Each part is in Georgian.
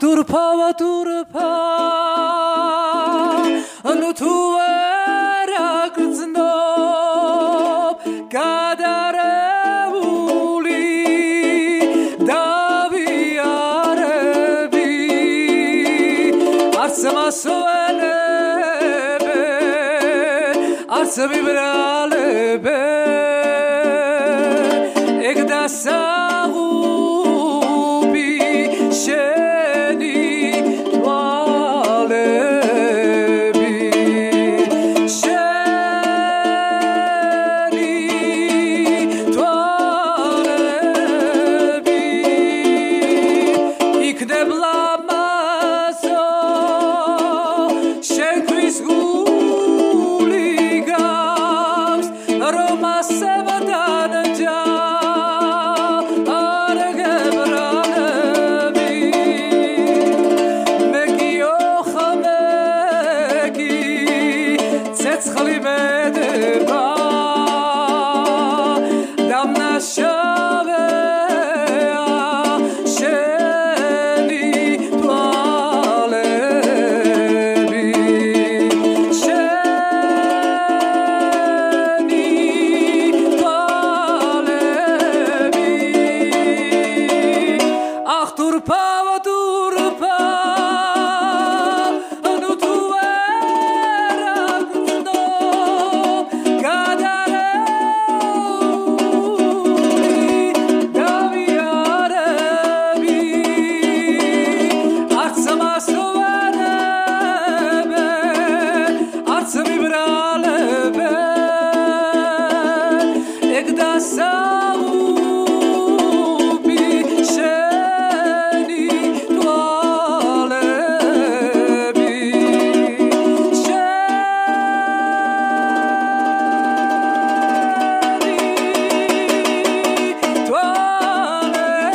turpa nu tu era grzno kadarevuli daviarebi artsamasoenebe artsavibralebe egdasagubi sheni twalebi sheni twalebi ikdebla maso shenkvis guligams roma sevadanja ცხლი მედება დამნაშავეა შენი თვალები შენი თვალები ახ თურფა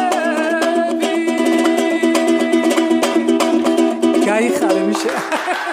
გაიხარე მიშა